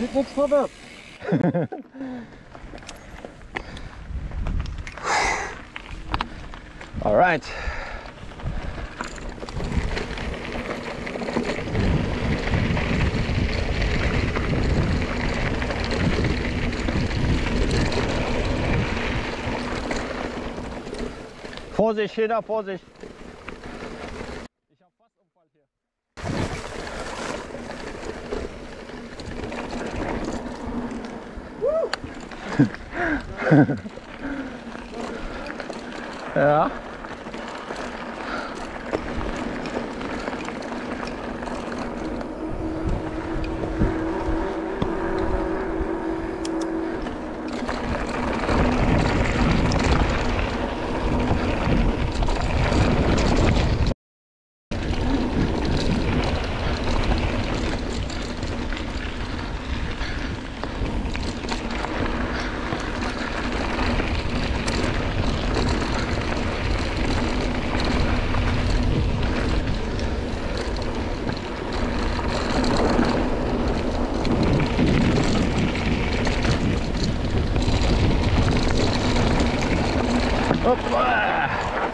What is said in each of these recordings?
Geht nichts vorwärts. Alright. Vorsicht, Schilder, Vorsicht! Ich habe fast Unfall hier. Ja. Hoppa!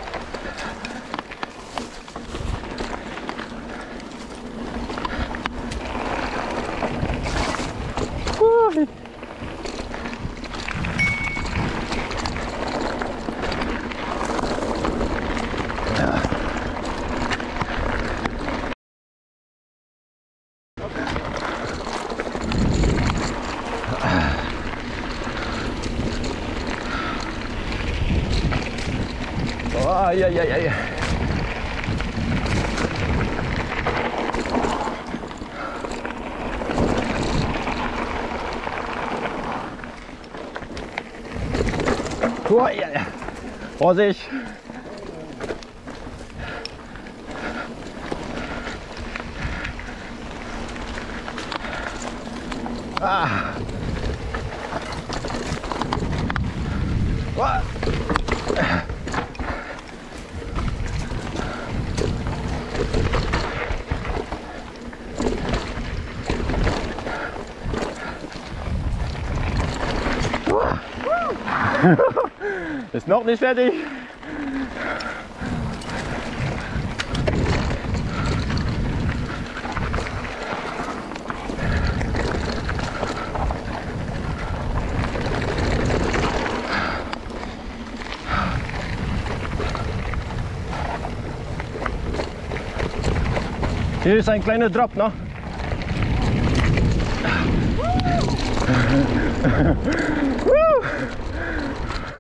Oh, ja, ja, ja, ja. Oh, ja, ja. Vorsicht! Ah. Oh. Ist noch nicht fertig. Hier ist ein kleiner Drop, ne?